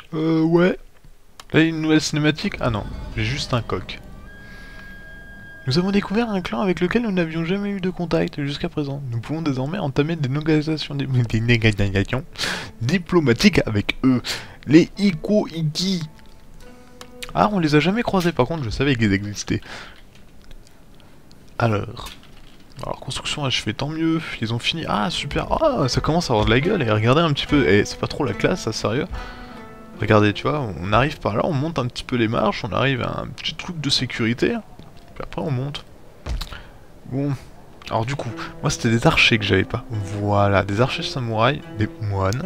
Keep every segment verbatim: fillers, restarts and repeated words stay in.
Euh, ouais. Là, une nouvelle cinématique? Ah non, j'ai juste un coq. Nous avons découvert un clan avec lequel nous n'avions jamais eu de contact jusqu'à présent. Nous pouvons désormais entamer des négociations, des négociations diplomatiques avec eux. Les Iko Iki. Ah, on les a jamais croisés, par contre, je savais qu'ils existaient. Alors... Alors, construction achevée, tant mieux. Ils ont fini. Ah, super. Ah, ça commence à avoir de la gueule. Et regardez un petit peu. Eh, c'est pas trop la classe, ça, sérieux. Regardez, tu vois, on arrive par là, on monte un petit peu les marches, on arrive à un petit truc de sécurité. Puis après, on monte. Bon. Alors, du coup, moi, c'était des archers que j'avais pas. Voilà, des archers samouraïs, des moines.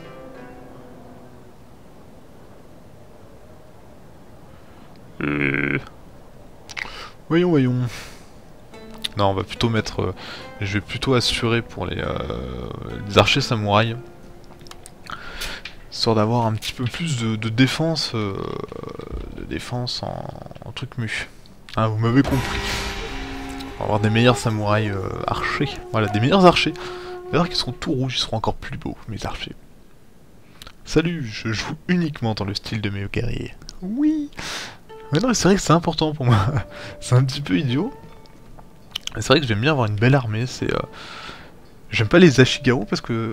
Euh... Voyons, voyons. Non, on va plutôt mettre... Euh, je vais plutôt assurer pour les, euh, les archers samouraïs. Histoire d'avoir un petit peu plus de, de défense... Euh, de défense en, en truc mu. Hein, vous m'avez compris. On va avoir des meilleurs samouraïs euh, archers. Voilà, des meilleurs archers. D'ailleurs qu'ils seront tout rouges, ils seront encore plus beaux, mes archers. Salut, je joue uniquement dans le style de mes guerriers. Oui. Mais non, c'est vrai que c'est important pour moi. C'est un petit peu idiot. C'est vrai que j'aime bien avoir une belle armée, c'est... Euh... J'aime pas les Ashigaru parce que...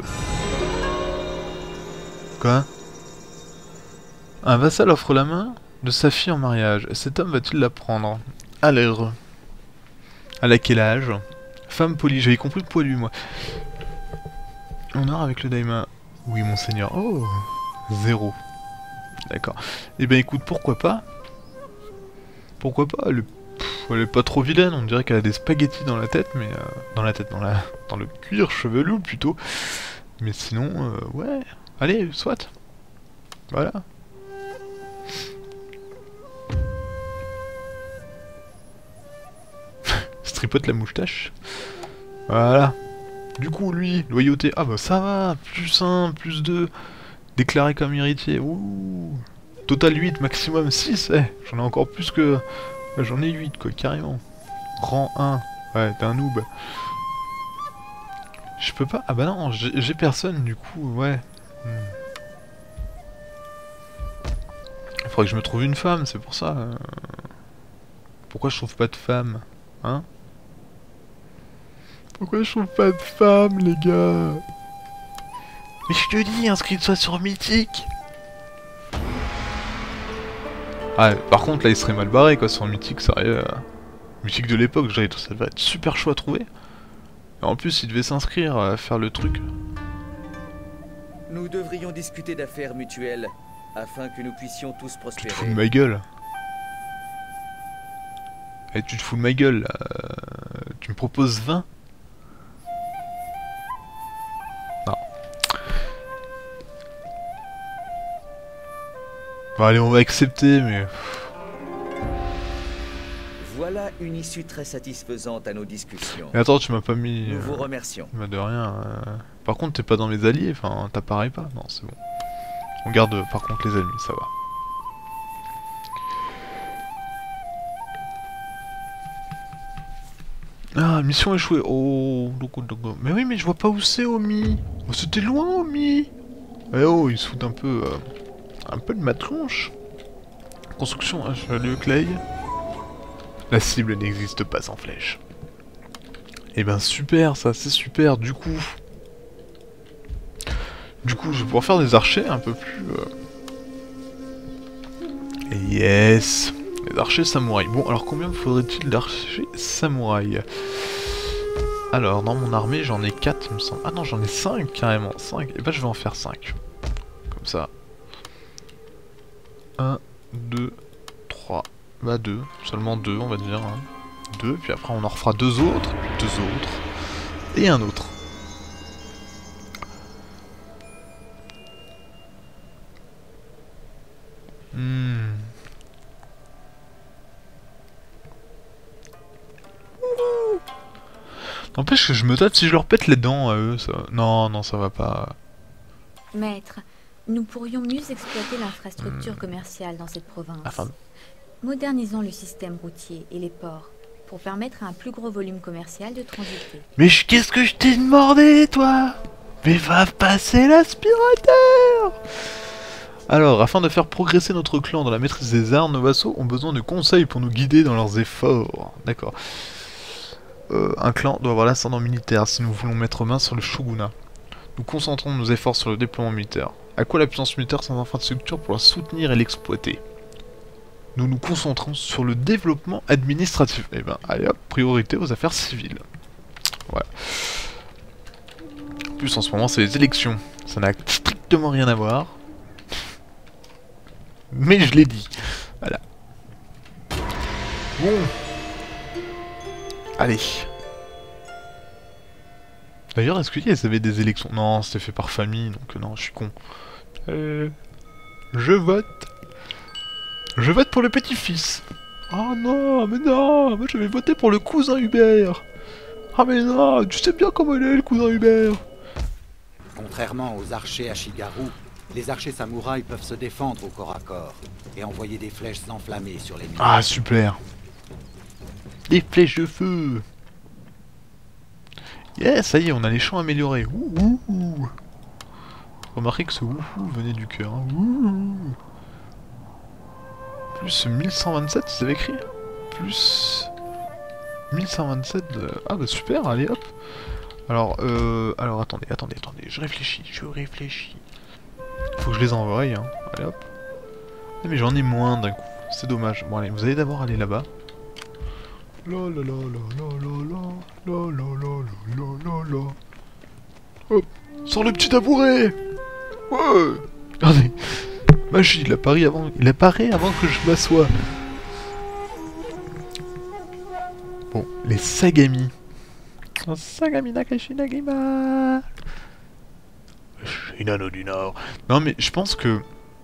Quoi? Un vassal offre la main de sa fille en mariage. Cet homme va-t-il la prendre? À l'air. À la quel âge? Femme polie, j'avais compris le poilu moi. Honneur avec le daima. Oui monseigneur. Oh, zéro. D'accord. Eh ben écoute, pourquoi pas? Pourquoi pas? Le... Pff, elle est pas trop vilaine, on dirait qu'elle a des spaghettis dans la tête, mais... Euh, dans la tête, dans la... dans le cuir chevelu plutôt. Mais sinon, euh, ouais. Allez, soit. Voilà. Stripote la moustache. Voilà. Du coup, lui, loyauté. Ah bah ça va. Plus un, plus deux. Déclaré comme héritier. Ouh. Total huit, maximum six. Eh, j'en ai encore plus que... J'en ai huit, quoi, carrément. Rang un. Ouais, t'es un noob. Je peux pas... Ah bah non, j'ai personne, du coup, ouais. Hmm. Il faudrait que je me trouve une femme, c'est pour ça. Euh... Pourquoi je trouve pas de femme? Hein? Pourquoi je trouve pas de femme, les gars? Mais je te dis, inscris-toi sur Mythique. Ah, par contre, là, il serait mal barré, quoi, sur Mythique, sérieux. Euh... Mythique de l'époque, j'avais tout ça devait être super chaud à trouver. Et en plus, il devait s'inscrire à faire le truc. Nous devrions discuter d'affaires mutuelles, afin que nous puissions tous prospérer. Tu te fous de ma gueule. Eh, tu te fous de ma gueule, là. Euh, tu me proposes vingt? Non. Bon, allez, on va accepter, mais... Voilà une issue très satisfaisante à nos discussions. Mais attends, tu m'as pas mis... Nous euh... vous remercions. Bah de rien. Euh... Par contre, t'es pas dans mes alliés, enfin, t'apparais pas. Non, c'est bon. On garde, euh, par contre, les ennemis, ça va. Ah, mission échouée. Oh, mais oui, mais je vois pas où c'est, Omi. Oh, c'était loin, Omi. Eh oh, il se fout un peu... Euh... un peu de ma tronche. Construction, hein, le clay. La cible n'existe pas sans flèche. Eh ben super, ça, c'est super, du coup... Du coup, je vais pouvoir faire des archers un peu plus... Euh... Yes. Les archers samouraïs. Bon, alors combien me faudrait-il d'archers samouraïs? Alors, dans mon armée, j'en ai quatre, il me semble. Ah non, j'en ai cinq, carrément. cinq. Et ben, je vais en faire cinq. Comme ça. un, deux, trois. Bah deux. Seulement deux, on va dire. Hein. deux, puis après on en refera deux autres, deux autres. Et un autre. Hmm. N'empêche que je me tâte si je leur pète les dents à eux, ça... Non, non, ça va pas. Maître, nous pourrions mieux exploiter l'infrastructure hmm. commerciale dans cette province. Enfin... Modernisons le système routier et les ports pour permettre à un plus gros volume commercial de transiter. Mais qu'est-ce que je t'ai demandé, toi? Mais va passer l'aspirateur! Alors, afin de faire progresser notre clan dans la maîtrise des arts, nos vassaux ont besoin de conseils pour nous guider dans leurs efforts. D'accord. Euh, un clan doit avoir l'ascendant militaire si nous voulons mettre main sur le shogunat. Nous concentrons nos efforts sur le déploiement militaire. À quoi la puissance militaire sans infrastructure pour la soutenir et l'exploiter? Nous nous concentrons sur le développement administratif. Eh ben, allez hop, priorité aux affaires civiles. Voilà. En plus, en ce moment, c'est les élections. Ça n'a strictement rien à voir. Mais je l'ai dit. Voilà. Bon. Allez. D'ailleurs, est-ce qu'ils avaient des élections? Non, c'était fait par famille, donc non, je suis con. Euh, je vote. Je vote pour le petit-fils. Oh non, mais non, moi je vais voter pour le cousin Hubert. Ah mais non, tu sais bien comment il est, le cousin Hubert. Contrairement aux archers Ashigaru, les archers samouraïs peuvent se défendre au corps à corps et envoyer des flèches enflammées sur les ennemis. Ah super. Des flèches de feu. Yes, ça y est, on a les champs améliorés. Ouh, ouh, ouh. Remarquez que ce ouh, ouh venait du cœur. Hein. Ouh. Plus mille cent vingt-sept, vous avez écrit. Plus mille cent vingt-sept de... Ah bah super, allez hop. Alors, euh... Alors attendez, attendez, attendez, je réfléchis, je réfléchis. Faut que je les envoie, hein. Allez hop. Ah, mais j'en ai moins d'un coup, c'est dommage. Bon allez, vous allez d'abord aller là-bas. La la la la la la la la la la la la. Hop, sors le petit tabouret. Ouais. Regardez, magie, il apparaît avant, il apparaît avant que je m'assoie. Bon, les Sagami. Sagami Nakashi Nagima. Shinano du Nord. Non mais je pense que...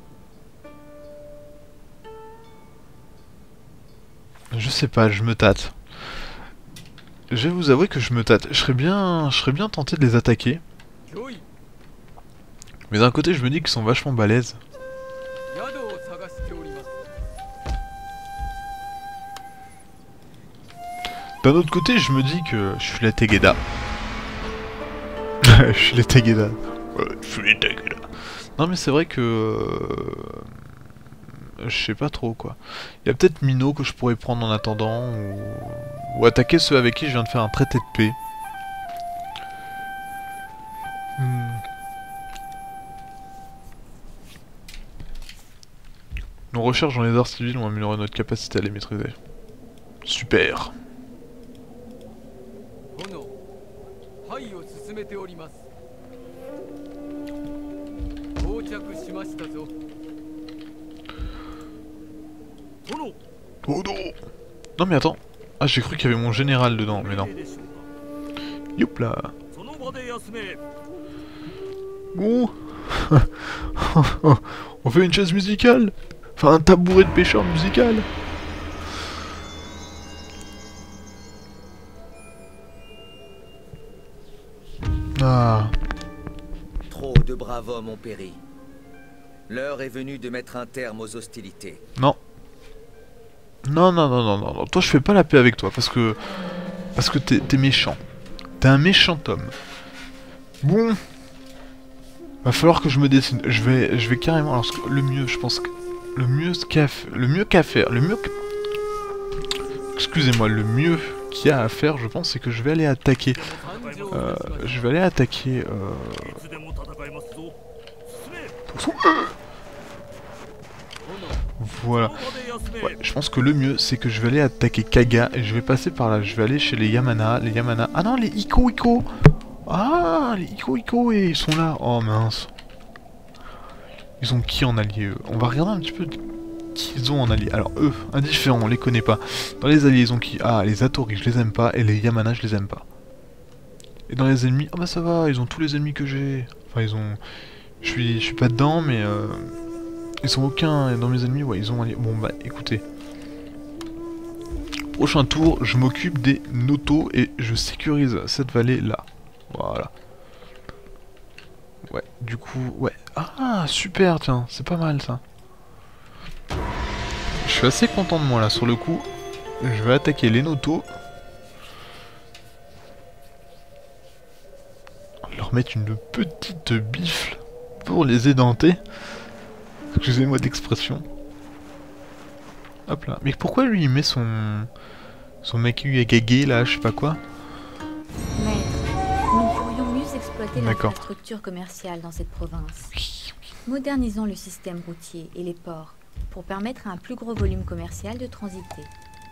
Je sais pas, je me tâte. Je vais vous avouer que je me tâte. Je serais bien, je serais bien tenté de les attaquer. Mais d'un côté, je me dis qu'ils sont vachement balèzes. D'un autre côté, je me dis que je suis la Tegeda. Je suis la Tegeda. Ouais, je suis la Tegeda. Non mais c'est vrai que... Euh... Je sais pas trop quoi. Il y a peut-être Mino que je pourrais prendre en attendant, ou... ou attaquer ceux avec qui je viens de faire un traité de paix. Hmm. Nos recherches dans les arts civils ont amélioré notre capacité à les maîtriser. Super. Oh non. Non mais attends. Ah j'ai cru qu'il y avait mon général dedans, mais non. Youp là. Bon. On fait une chaise musicale. Enfin un tabouret de pêcheur musical. Ah. Trop de braves hommes ont péri. L'heure est venue de mettre un terme aux hostilités. Non. Non, non, non, non, non, non. Toi, je fais pas la paix avec toi, parce que... Parce que t'es t'es méchant. T'es un méchant homme. Bon. Va falloir que je me décide. Je vais, je vais carrément... Alors, le mieux, je pense que... Le mieux qu'à le mieux qu'à faire... Le mieux que... Excusez-moi, le mieux qu'il y a à faire, je pense, c'est que je vais aller attaquer... Euh... Je vais aller attaquer... Euh... Voilà. Ouais, je pense que le mieux, c'est que je vais aller attaquer Kaga et je vais passer par là. Je vais aller chez les Yamana. Les Yamana... Ah non, les Iko Iko. Ah, les Iko Iko, et ils sont là. Oh mince. Ils ont qui en allié, eux? On va regarder un petit peu qui ils ont en allié. Alors, eux, indifférents, on les connaît pas. Dans les alliés, ils ont qui? Ah, les Atori, je les aime pas. Et les Yamana, je les aime pas. Et dans les ennemis... Ah bah ça va, ils ont tous les ennemis que j'ai. Enfin, ils ont... Je suis, je suis pas dedans, mais... Euh... Ils sont aucun dans mes ennemis, ouais, ils ont allié. Bon bah écoutez. Prochain tour, je m'occupe des Noto et je sécurise cette vallée là. Voilà. Ouais, du coup, ouais. Ah, super, tiens, c'est pas mal ça. Je suis assez content de moi là, sur le coup. Je vais attaquer les Noto. Leur mettre une petite bifle pour les édenter. Excusez-moi d'expression. Hop là. Mais pourquoi lui il met son... Son mec gagé là, je sais pas quoi. Maître, nous pourrions mieux exploiter D'accord. l'infrastructure commerciale dans cette province. Modernisons le système routier et les ports pour permettre à un plus gros volume commercial de transiter.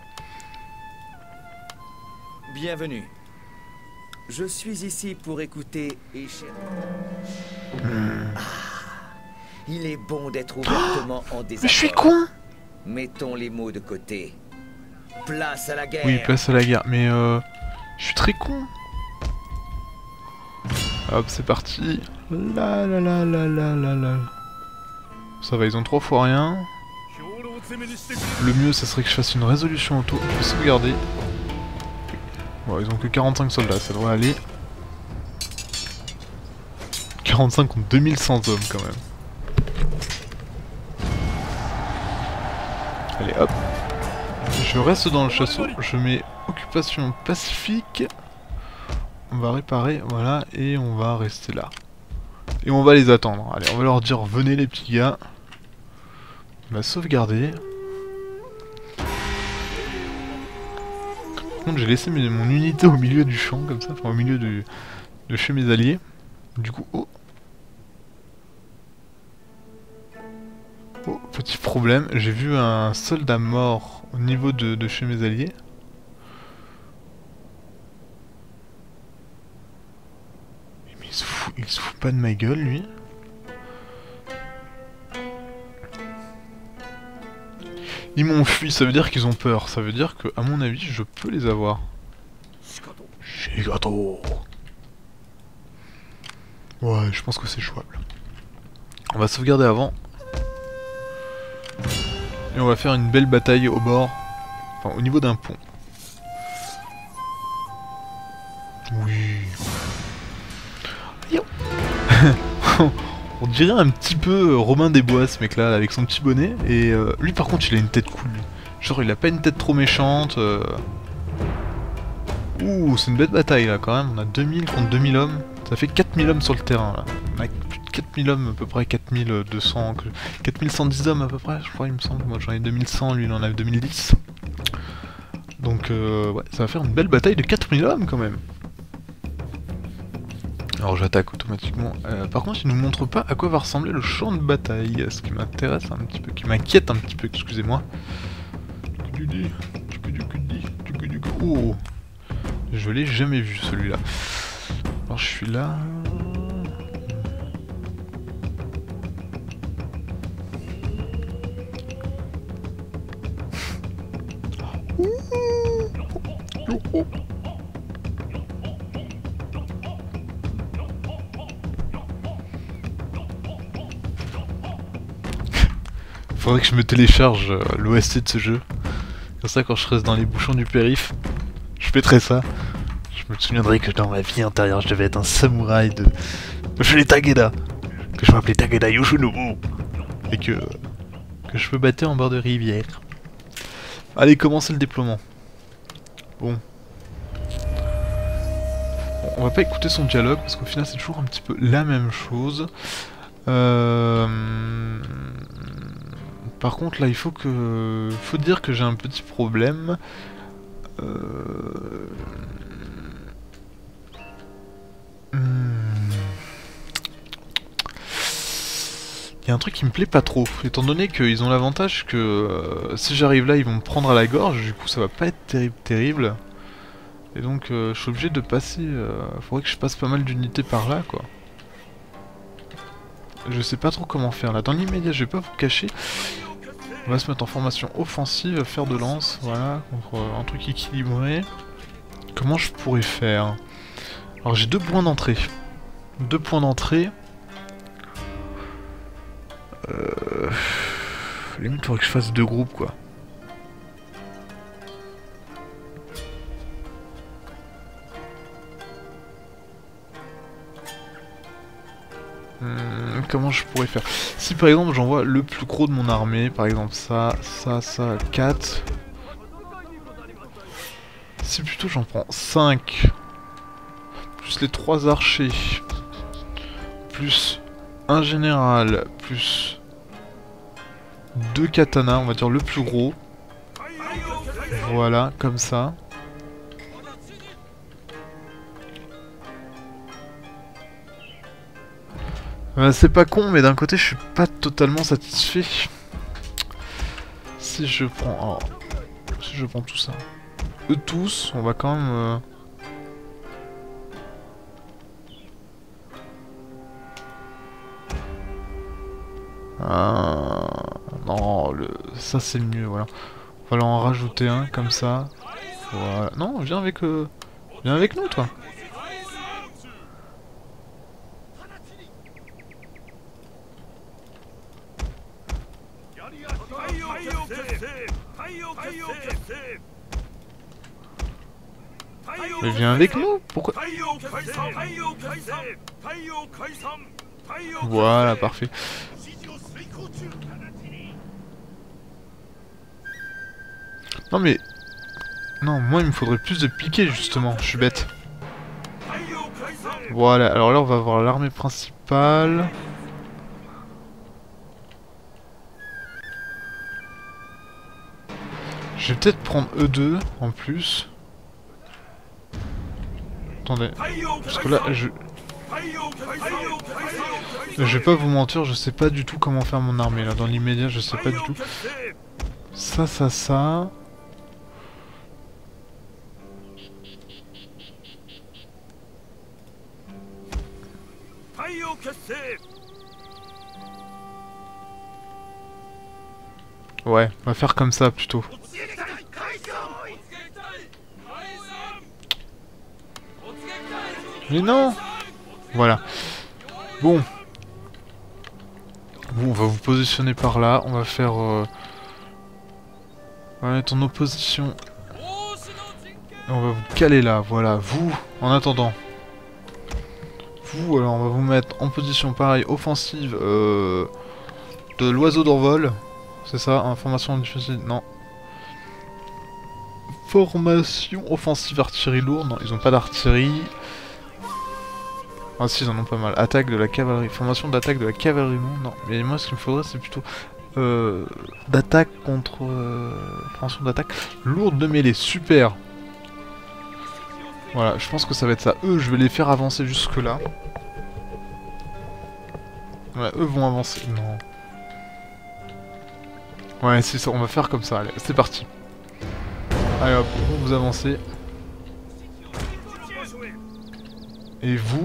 Bienvenue. Je suis ici pour écouter et cher... Ah, il est bon d'être ouvertement en désaccord. Mais je suis con. Mettons les mots de côté. Place à la guerre. Oui, place à la guerre, mais euh... je suis très con. Hop, c'est parti. La la la la la la la. Ça va, ils ont trois fois rien. Le mieux, ça serait que je fasse une résolution auto. Je vais sauvegarder. Bon, ils ont que quarante-cinq soldats, ça devrait aller. quarante-cinq contre deux mille cent hommes quand même. Allez, hop. Je reste dans le chasseau, je mets occupation pacifique. On va réparer, voilà, et on va rester là. Et on va les attendre. Allez, on va leur dire, venez les petits gars. On va sauvegarder. Par contre, j'ai laissé mes, mon unité au milieu du champ, comme ça, enfin au milieu du, de chez mes alliés. Du coup, oh. Oh, petit problème, j'ai vu un soldat mort au niveau de, de chez mes alliés. Mais il se fout, il se fout pas de ma gueule, lui. Ils m'ont fui, ça veut dire qu'ils ont peur. Ça veut dire que, à mon avis, je peux les avoir. Shigato. Ouais, je pense que c'est jouable. On va sauvegarder avant. Et on va faire une belle bataille au bord. Enfin, au niveau d'un pont. Oui. Yo. On dirait un petit peu Robin des Bois, ce mec là, avec son petit bonnet. Et euh, lui par contre il a une tête cool. Genre il a pas une tête trop méchante. Euh... Ouh, c'est une belle bataille là quand même. On a deux mille contre deux mille hommes. Ça fait quatre mille hommes sur le terrain là. On a plus de quatre mille hommes à peu près, quatre mille deux cents, quatre mille cent dix hommes à peu près, je crois il me semble. Moi j'en ai deux mille cent, lui il en a deux mille dix. Donc euh, ouais, ça va faire une belle bataille de quatre mille hommes quand même. Alors j'attaque automatiquement. Euh, par contre, il nous montre pas à quoi va ressembler le champ de bataille. Ce qui m'intéresse un petit peu, qui m'inquiète un petit peu, excusez-moi. Oh, je l'ai jamais vu celui-là. Alors je suis là. Faudrait que je me télécharge euh, l'O S T de ce jeu. Comme ça, quand je reste dans les bouchons du périph', je mettrai ça. Je me souviendrai que dans ma vie antérieure, je devais être un samouraï de... Je l'ai Takeda. Que je m'appelais Takeda Yoshinobu. Et que... que je peux battre en bord de rivière. Allez, commencez le déploiement. Bon. Bon, on va pas écouter son dialogue, parce qu'au final, c'est toujours un petit peu la même chose. Euh... Par contre là il faut que... faut dire que j'ai un petit problème. Euh... Hmm. Il y a un truc qui me plaît pas trop, étant donné qu'ils ont l'avantage que euh, si j'arrive là ils vont me prendre à la gorge, du coup ça va pas être terrible terrible. Et donc euh, je suis obligé de passer, euh, faudrait que je passe pas mal d'unités par là quoi. Je sais pas trop comment faire là, dans l'immédiat je vais pas vous cacher. On va se mettre en formation offensive, faire de lance, voilà, contre un truc équilibré. Comment je pourrais faire? Alors j'ai deux points d'entrée. Deux points d'entrée. Euh... Limite, il faudrait que je fasse deux groupes quoi. Hum, comment je pourrais faire? Si par exemple j'envoie le plus gros de mon armée, par exemple ça, ça, ça, quatre. Si plutôt j'en prends cinq, plus les trois archers, plus un général, plus deux katanas, on va dire le plus gros. Voilà, comme ça. Euh, c'est pas con, mais d'un côté, je suis pas totalement satisfait. Si je prends... Alors, si je prends tout ça. Eux tous, on va quand même... Euh... Ah, non, le... ça c'est mieux, voilà. On va leur en rajouter un, comme ça. Voilà. Non, viens avec... Euh... Viens avec nous, toi. Mais viens avec nous, pourquoi? Voilà, parfait. Non mais... Non, moi il me faudrait plus de piquets justement, je suis bête. Voilà, alors là on va voir l'armée principale. Je vais peut-être prendre E deux en plus. Attendez, parce que là je... Je vais pas vous mentir, je sais pas du tout comment faire mon armée là, dans l'immédiat je sais pas du tout. Ça, ça, ça... Ouais, on va faire comme ça plutôt. Mais non! Voilà. Bon. Bon, on va vous positionner par là. On va faire... Euh... On va mettre en opposition. Et on va vous caler là. Voilà. Vous, en attendant. Vous, alors on va vous mettre en position pareil, offensive euh, de l'oiseau d'envol. C'est ça, information difficile. Non. Formation offensive artillerie lourde. Non, ils ont pas d'artillerie. Ah si, ils en ont pas mal. Attaque de la cavalerie. Formation d'attaque de la cavalerie lourde. Non, mais moi ce qu'il me faudrait c'est plutôt euh, d'attaque contre... Euh, formation d'attaque lourde de mêlée. Super. Voilà, je pense que ça va être ça. Eux, je vais les faire avancer jusque là. Ouais, eux vont avancer. Non. Ouais, c'est ça, on va faire comme ça. Allez, c'est parti. Allez hop, vous avancez. Et vous...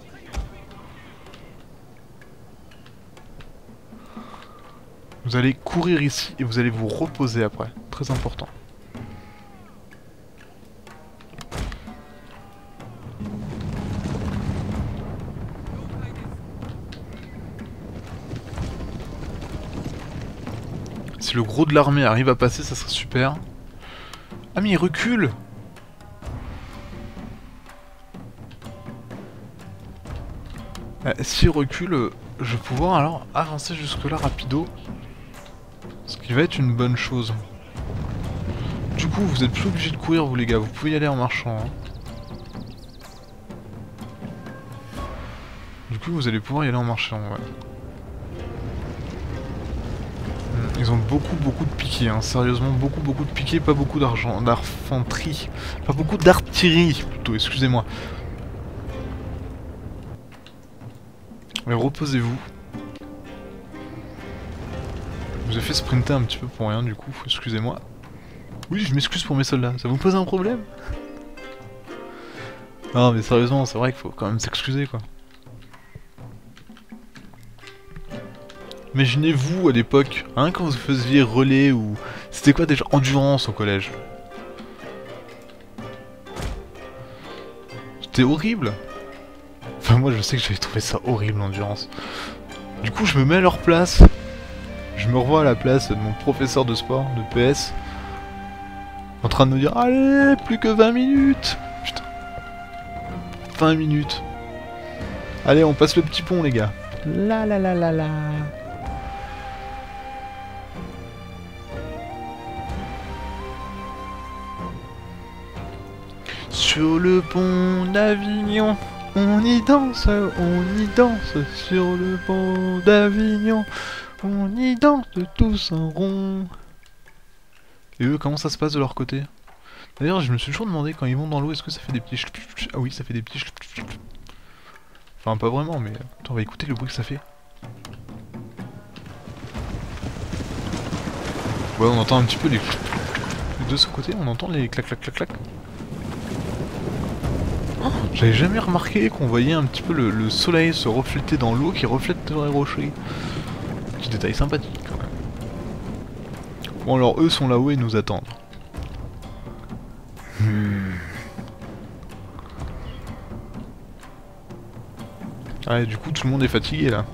Vous allez courir ici et vous allez vous reposer après. Très important. Si le gros de l'armée arrive à passer, ça serait super. Ah mais il recule. Euh, S'il recule, euh, je vais pouvoir alors avancer jusque là rapido. Ce qui va être une bonne chose. Du coup, vous êtes plus obligés de courir vous les gars, vous pouvez y aller en marchant. Hein. Du coup, vous allez pouvoir y aller en marchant, ouais. Ils ont beaucoup beaucoup de piquets, hein. Sérieusement beaucoup beaucoup de piquets, pas beaucoup d'argent, d'infanterie, pas beaucoup d'artillerie plutôt, excusez-moi. Mais reposez-vous. Je vous ai fait sprinter un petit peu pour rien du coup, excusez-moi. Oui, je m'excuse pour mes soldats, ça vous pose un problème? Non mais sérieusement, c'est vrai qu'il faut quand même s'excuser quoi. Imaginez-vous à l'époque, hein, quand vous faisiez relais ou... C'était quoi déjà? Endurance au collège. C'était horrible. Enfin moi je sais que j'avais trouvé ça horrible l'endurance. Du coup je me mets à leur place. Je me revois à la place de mon professeur de sport, de P S. En train de me dire, allez, plus que vingt minutes. Putain. vingt minutes. Allez, on passe le petit pont les gars. La la la la la. Sur le pont d'Avignon, on y danse, on y danse. Sur le pont d'Avignon, On y danse tous en rond. Et eux, comment ça se passe de leur côté? D'ailleurs, je me suis toujours demandé, quand ils vont dans l'eau, est-ce que ça fait des petits... Ah oui, ça fait des petits... Enfin, pas vraiment, mais... Attends, on va écouter le bruit que ça fait. Ouais, on entend un petit peu les... De ce côté, on entend les clac clac clac clac. Oh, j'avais jamais remarqué qu'on voyait un petit peu le, le soleil se refléter dans l'eau qui reflète dans les rochers. Petit détail sympathique quand même. Bon alors eux sont là-haut et nous attendent. Hmm. Ah, et du coup tout le monde est fatigué là.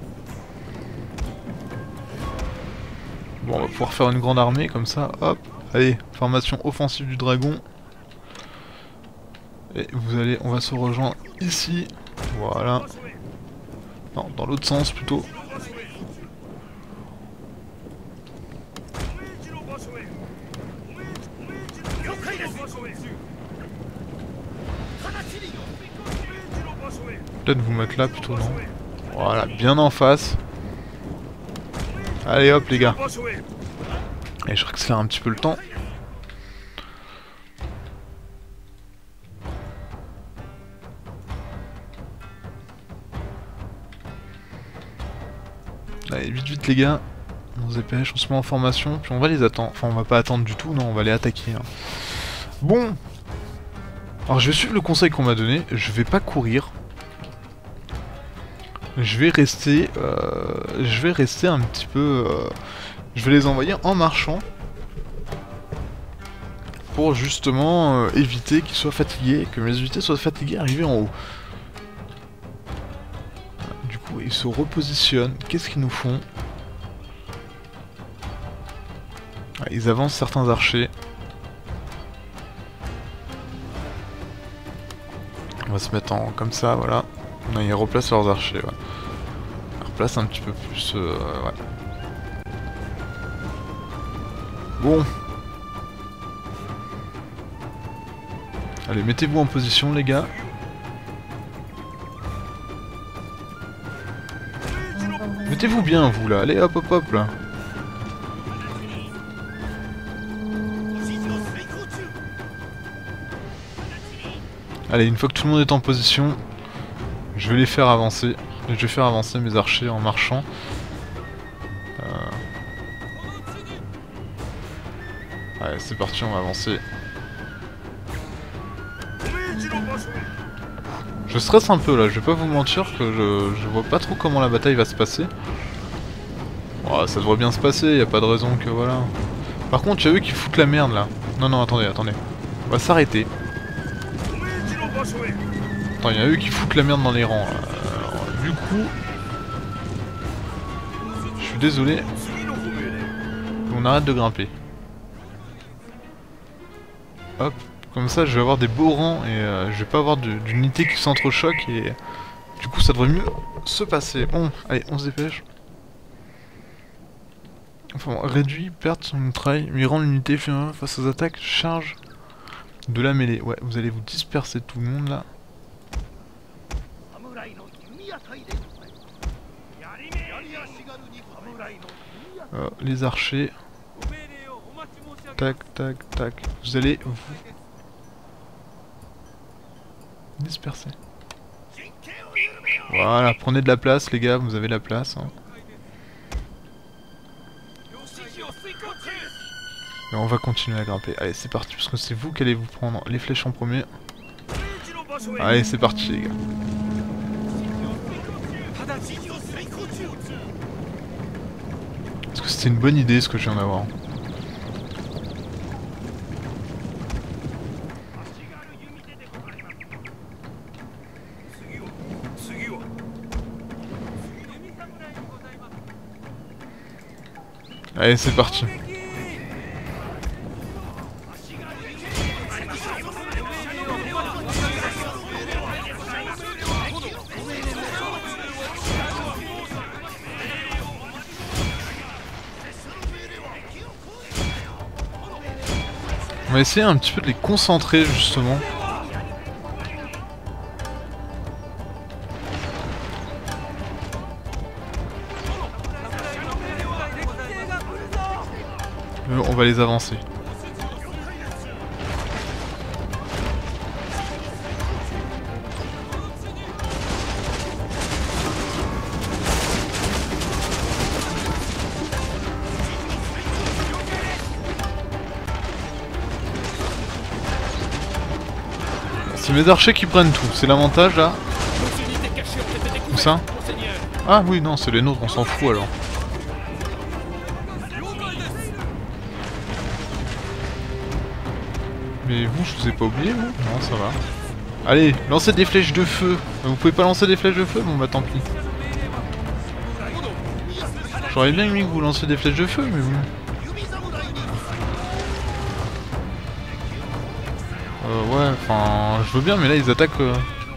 Bon, on va pouvoir faire une grande armée comme ça, hop. Allez, formation offensive du dragon. Et vous allez, on va se rejoindre ici. Voilà. Non, dans l'autre sens plutôt. Peut-être vous mettre là plutôt, non? Voilà, bien en face. Allez hop les gars. Et je réaccélère un petit peu le temps. Allez, vite vite les gars. On se dépêche, on se met en formation, puis on va les attendre. Enfin on va pas attendre du tout, non, on va les attaquer. Hein. Bon. Alors je vais suivre le conseil qu'on m'a donné, je vais pas courir. Je vais rester... Euh, je vais rester un petit peu... Euh, je vais les envoyer en marchant. Pour justement euh, éviter qu'ils soient fatigués, que mes unités soient fatigués arriver en haut. Du coup, ils se repositionnent. Qu'est-ce qu'ils nous font? Ils avancent certains archers. On va se mettre en comme ça, voilà. Non, ils replacent leurs archers, ouais. Ils replacent un petit peu plus, euh, ouais. Bon. Allez, mettez-vous en position, les gars. Mettez-vous bien, vous, là. Allez, hop, hop, hop, là. Allez, une fois que tout le monde est en position, je vais les faire avancer. Je vais faire avancer mes archers en marchant. Euh... Allez, c'est parti, on va avancer. Je stresse un peu là, je vais pas vous mentir que je, je vois pas trop comment la bataille va se passer. Oh, ça devrait bien se passer, y a pas de raison que voilà. Par contre, y'a eux qui foutent la merde là. Non, non, attendez, attendez. On va s'arrêter. Attends, y'a eux qui foutent la merde dans les rangs. Alors, du coup... Je suis désolé. On arrête de grimper. Hop. Comme ça, je vais avoir des beaux rangs et euh, je vais pas avoir d'unité qui s'entrechoque et du coup, ça devrait mieux se passer. Bon, allez, on se dépêche. Enfin, bon, réduit, perte son mitraille, mirant l'unité face aux attaques, charge de la mêlée. Ouais, vous allez vous disperser tout le monde là. Euh, les archers. Tac, tac, tac. Vous allez vous disperser. Voilà, prenez de la place les gars, vous avez la place. Hein. Et on va continuer à grimper. Allez, c'est parti, parce que c'est vous qui allez vous prendre les flèches en premier. Allez, c'est parti les gars. Est-ce que c'était une bonne idée ce que je viens d'avoir? Allez, c'est parti. On va essayer un petit peu de les concentrer justement. On va les avancer. C'est mes archers qui prennent tout, c'est l'avantage là. Où ça? Ah oui, non, c'est les nôtres, on s'en fout alors. Mais vous, je vous ai pas oublié, vous? Non, ça va. Allez, lancez des flèches de feu. Vous pouvez pas lancer des flèches de feu? Bon bah tant pis. J'aurais bien aimé que vous lanciez des flèches de feu, mais vous... Euh, ouais, enfin... Je veux bien, mais là, ils attaquent... Euh...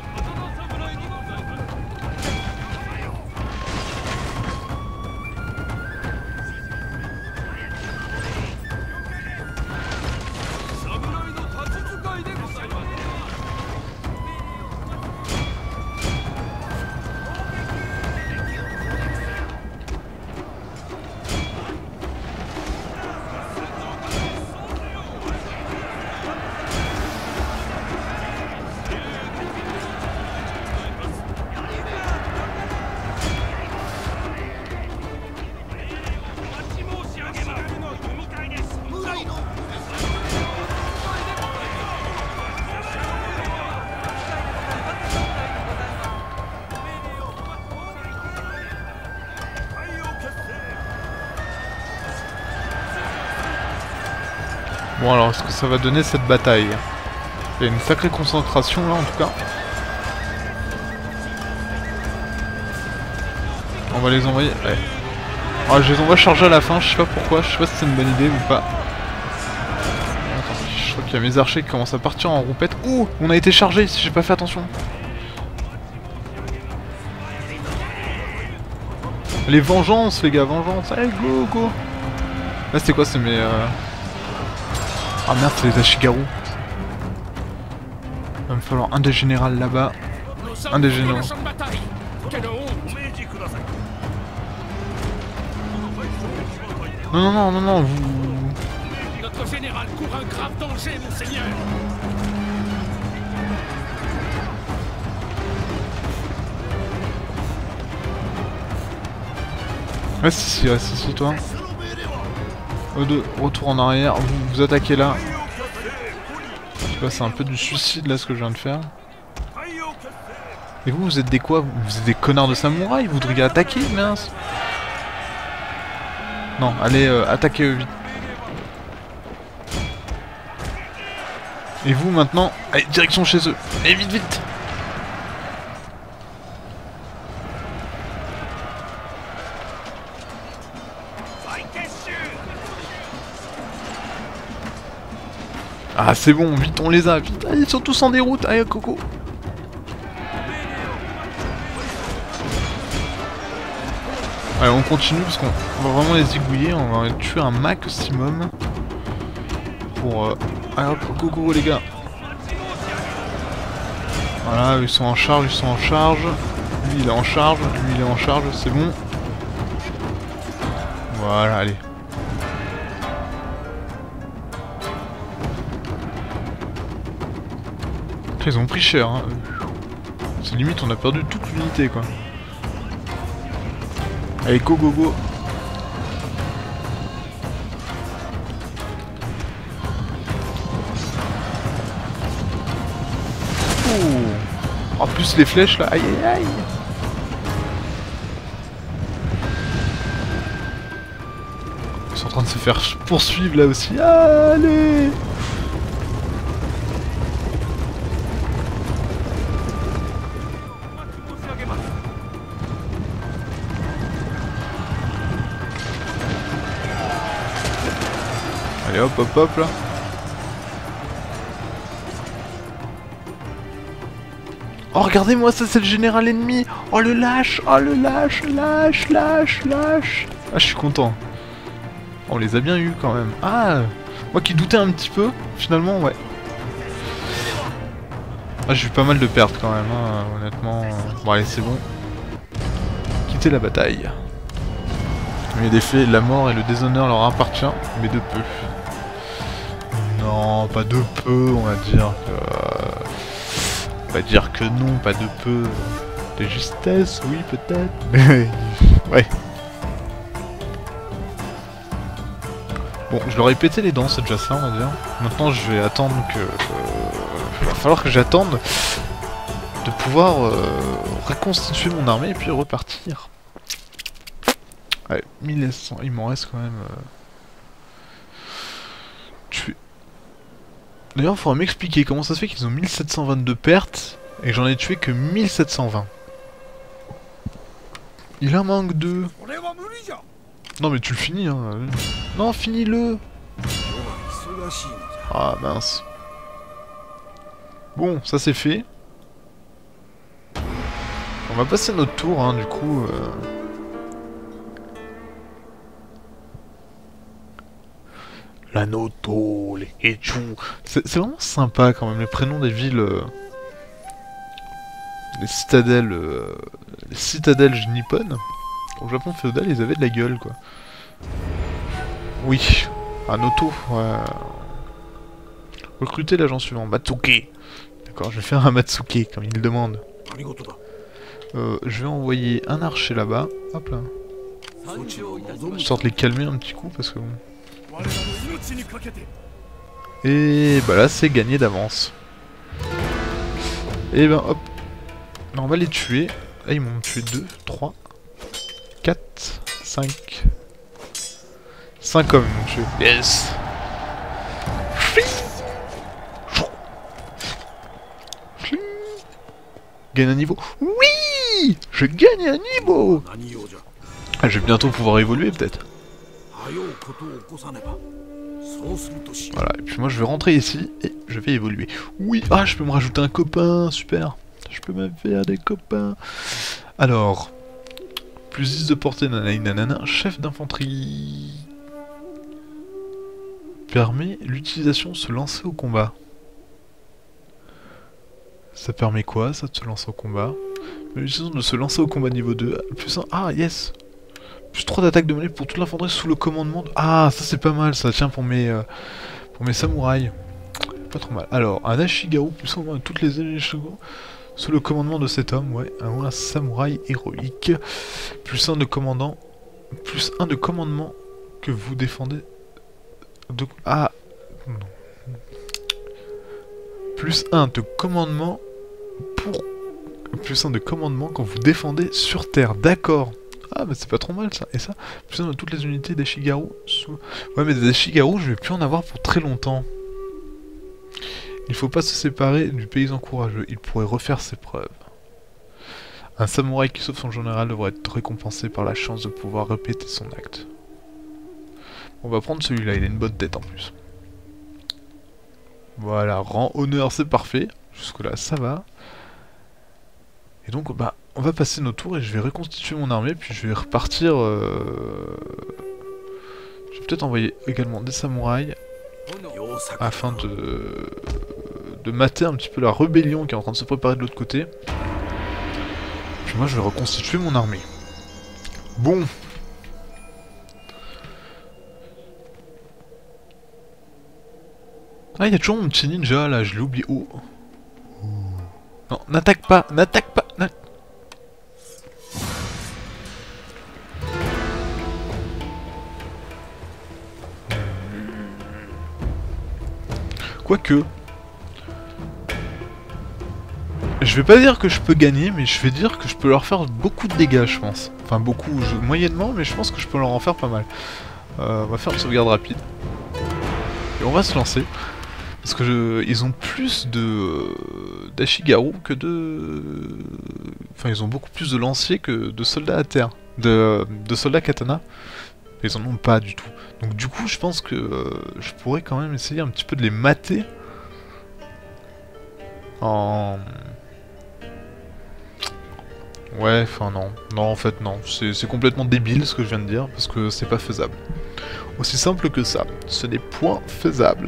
Bon alors, ce que ça va donner cette bataille. Il y a une sacrée concentration là en tout cas. On va les envoyer... Ouais. Alors, je les envoie charger à la fin, je sais pas pourquoi, je sais pas si c'est une bonne idée ou pas. Attends, je crois qu'il y a mes archers qui commencent à partir en roupette. Ouh, on a été chargé si j'ai pas fait attention. Les vengeances les gars, vengeance, allez go go. Là c'était quoi, c'est mes... Euh... Ah merde, c'est les Ashigaru. Il va me falloir un des généraux là-bas. Un des généraux. Non, non, non, non, non, vous... Notre général court un grave danger, monseigneur. Ah si, si, ah, si, si, toi. E deux, retour en arrière, vous vous attaquez là. Je sais pas, c'est un peu du suicide là ce que je viens de faire. Et vous, vous êtes des quoi? Vous êtes des connards de samouraï? Vous voudriez attaquer, mince? Non, allez, euh, attaquez eux vite. Et vous maintenant, allez, direction chez eux. Allez, vite, vite. Ah c'est bon, vite on les a, vite, allez, ils sont tous en déroute, allez Coco. Allez on continue parce qu'on va vraiment les zigouiller, on va tuer un maximum. Pour... Euh... Allez hop, go go les gars. Voilà, ils sont en charge, ils sont en charge. Lui il est en charge, lui il est en charge, c'est bon. Voilà, allez. Ils ont pris cher, hein. C'est limite on a perdu toute l'unité quoi. Allez go go go. Oh. En plus les flèches là, aïe aïe aïe. Ils sont en train de se faire poursuivre là aussi. Allez. Allez hop hop hop là. Oh regardez-moi ça, c'est le général ennemi. Oh le lâche, oh le lâche, lâche, lâche, lâche. Ah je suis content. On les a bien eu quand même. Ah, moi qui doutais un petit peu, finalement ouais. Ah j'ai eu pas mal de pertes quand même hein, honnêtement. Bon allez c'est bon. Quitter la bataille. Mais des faits, la mort et le déshonneur leur appartient, mais de peu. Non, pas de peu, on va dire que... On va dire que non, pas de peu. De justesse, oui, peut-être, mais... ouais. Bon, je leur ai pété les dents, c'est déjà ça, on va dire. Maintenant, je vais attendre que... Euh... Il va falloir que j'attende de pouvoir euh, reconstituer mon armée et puis repartir. Ouais, mille cent, il m'en reste quand même... Euh... Tuer. D'ailleurs, il faudra m'expliquer comment ça se fait qu'ils ont mille sept cent vingt-deux pertes et que j'en ai tué que mille sept cent vingt. Il en manque deux. Non mais tu le finis hein. Non, finis-le. Ah mince. Bon, ça c'est fait. On va passer notre tour hein, du coup. Euh... La Noto, les Hechu. C'est vraiment sympa quand même les prénoms des villes. Euh... Les citadelles. Euh... Les citadelles nippones. Au Japon féodal, ils avaient de la gueule, quoi. Oui, un auto. Ouais. Recruter l'agent suivant, Matsuke. D'accord, je vais faire un Matsuke, comme il le demande. Euh, je vais envoyer un archer là-bas. Hop là. Histoire de les calmer un petit coup, parce que bon... Et bah là, c'est gagné d'avance. Et ben hop. Non, on va les tuer. Là, ils m'ont tué deux, trois... quatre, cinq... cinq hommes m'ont tué. Yes. Gagne un niveau. Oui, je gagne un niveau. Ah, je vais bientôt pouvoir évoluer peut-être. Voilà, et puis moi je vais rentrer ici et je vais évoluer. Oui, ah, je peux me rajouter un copain, super. Je peux me faire des copains. Alors... Plus dix de portée, nanana, nanana, chef d'infanterie. Permet l'utilisation de se lancer au combat. Ça permet quoi, ça, de se lancer au combat? L'utilisation de se lancer au combat niveau deux. Plus un... Ah, yes. Plus trois d'attaque de mêlée pour toute l'infanterie sous le commandement de... Ah, ça c'est pas mal, ça tient pour mes... Euh, pour mes samouraïs. Pas trop mal. Alors, un Ashigaru, plus un de toutes les Ashigaru. Sous le commandement de cet homme, ouais, un, un samouraï héroïque. Plus un de commandant. Plus un de commandement que vous défendez. De... Ah non. Plus un de commandement pour. Plus un de commandement quand vous défendez sur terre. D'accord. Ah bah c'est pas trop mal ça. Et ça, plus un de toutes les unités d'Ashigaru sous. Ouais mais des Ashigaru, je vais plus en avoir pour très longtemps. Il faut pas se séparer du paysan courageux, il pourrait refaire ses preuves. Un samouraï qui sauve son général devrait être récompensé par la chance de pouvoir répéter son acte. On va prendre celui-là, il a une bonne tête en plus. Voilà, rang honneur, c'est parfait. Jusque là, ça va. Et donc, bah, on va passer nos tours et je vais reconstituer mon armée, puis je vais repartir... Euh... Je vais peut-être envoyer également des samouraïs, afin de... de mater un petit peu la rébellion qui est en train de se préparer de l'autre côté. Puis moi je vais reconstituer mon armée. Bon. Ah, il y a toujours mon petit ninja là, je l'ai oublié. Oh. Non, n'attaque pas, n'attaque pas. Quoique... Je vais pas dire que je peux gagner, mais je vais dire que je peux leur faire beaucoup de dégâts, je pense. Enfin, beaucoup, je, moyennement, mais je pense que je peux leur en faire pas mal. Euh, on va faire une sauvegarde rapide. Et on va se lancer. Parce que je, ils ont plus de d'Ashigaru que de... Enfin, ils ont beaucoup plus de lanciers que de soldats à terre. De, de soldats katana. Mais ils en ont pas du tout. Donc du coup, je pense que euh, je pourrais quand même essayer un petit peu de les mater. En... Ouais, enfin non. Non, en fait, non. C'est complètement débile ce que je viens de dire, parce que c'est pas faisable. Aussi simple que ça. Ce n'est point faisable.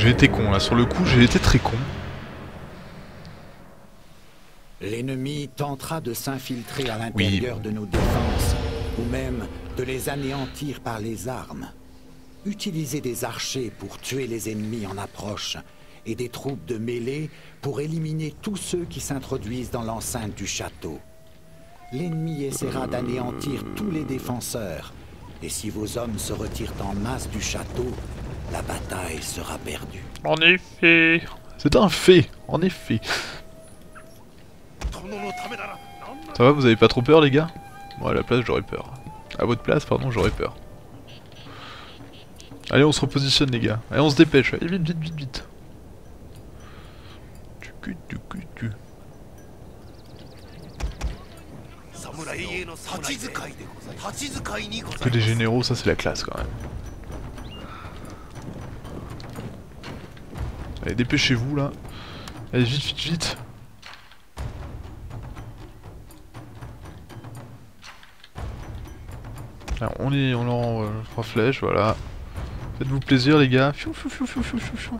J'ai été con là, sur le coup j'ai été très con. L'ennemi tentera de s'infiltrer à l'intérieur oui. de nos défenses, ou même de les anéantir par les armes. Utilisez des archers pour tuer les ennemis en approche, et des troupes de mêlée pour éliminer tous ceux qui s'introduisent dans l'enceinte du château. L'ennemi essaiera d'anéantir tous les défenseurs, et si vos hommes se retirent en masse du château, la bataille sera perdue. En effet, c'est un fait, en effet. Ça va, vous avez pas trop peur les gars? Moi à la place j'aurais peur. À votre place, pardon, j'aurais peur. Allez, on se repositionne les gars. Allez, on se dépêche. Allez, vite, vite, vite, vite. Tu cul, tu cul, tu. Que des généraux, ça c'est la classe quand même. Allez, dépêchez-vous là. Allez, vite, vite, vite. Alors, on est, on leur euh, trois flèches, voilà. Faites-vous plaisir les gars. Fiou, fiou, fiou, fiou, fiou, fiou, fiou.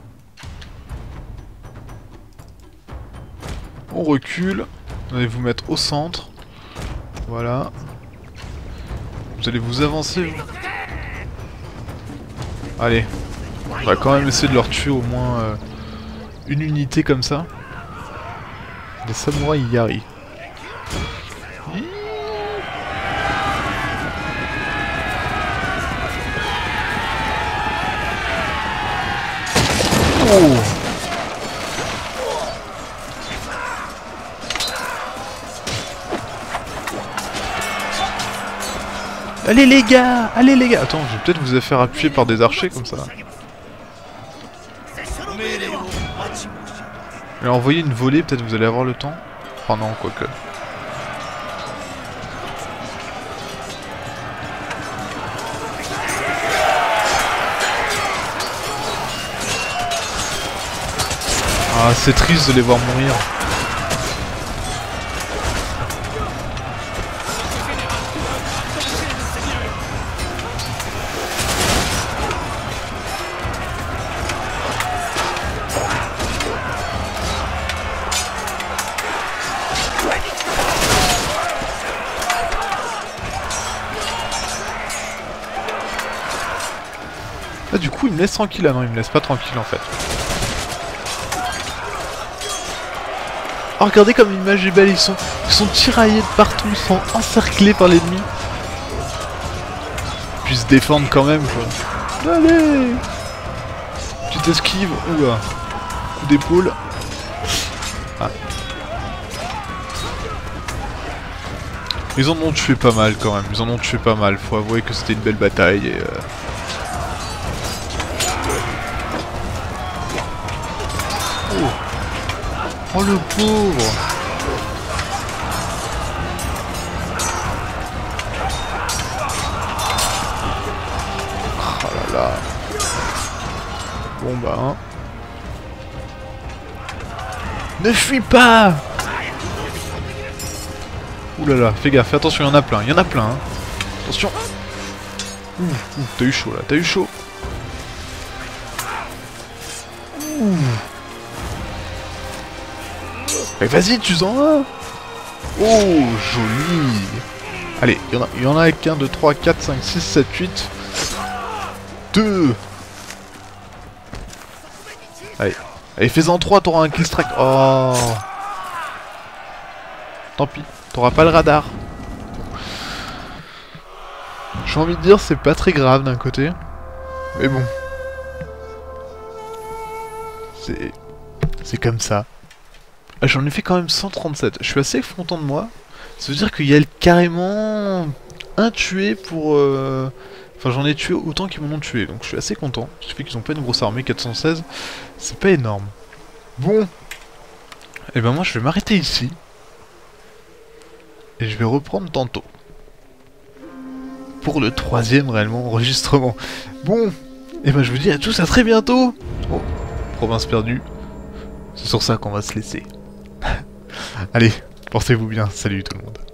On recule. Vous allez vous mettre au centre. Voilà. Vous allez vous avancer. Vous. Allez. On va quand même essayer de leur tuer au moins euh, une unité comme ça. Les samouraïs Yari. Oh. Allez les gars, allez les gars. Attends, je vais peut-être vous faire appuyer par des archers comme ça. Et envoyer une volée, peut-être vous allez avoir le temps. Oh non, quoique. Ah, c'est triste de les voir mourir. Ah, du coup, il me laisse tranquille. Ah non, il me laisse pas tranquille en fait. Oh, regardez comme l'image est belle, ils sont, ils sont tiraillés de partout, ils sont encerclés par l'ennemi. Puis se défendre quand même quoi. Allez. Petite esquive, oula. Coup d'épaule. Ah. Ils en ont tué pas mal quand même, ils en ont tué pas mal, faut avouer que c'était une belle bataille et... Euh... Oh. Oh le pauvre. Oh là là. Bon bah hein. Ne fuis pas. Ouh là là, fais gaffe, fais attention, il y en a plein, il y en a plein hein. Attention. Ouh, ouh, t'as eu chaud là, t'as eu chaud. Ouh. Mais vas-y, tu en as. Oh, joli. Allez, il y en a, il y en a qu'un, deux, trois, quatre, cinq, six, sept, huit. deux. Allez, allez, fais-en trois, t'auras un kill strike. Oh. Tant pis, t'auras pas le radar. J'ai envie de dire, c'est pas très grave d'un côté. Mais bon. C'est... C'est comme ça. Ah, j'en ai fait quand même cent trente-sept. Je suis assez content de moi. Ça veut dire qu'il y a carrément un tué pour... Euh... Enfin, j'en ai tué autant qu'ils m'en ont tué. Donc je suis assez content. Ce qui fait qu'ils ont pas une grosse armée. quatre cent seize. C'est pas énorme. Bon. Et ben moi, je vais m'arrêter ici. Et je vais reprendre tantôt. Pour le troisième, réellement, enregistrement. Bon. Et ben je vous dis à tous à très bientôt. Oh. Province perdue. C'est sur ça qu'on va se laisser. Allez, portez-vous bien, salut tout le monde.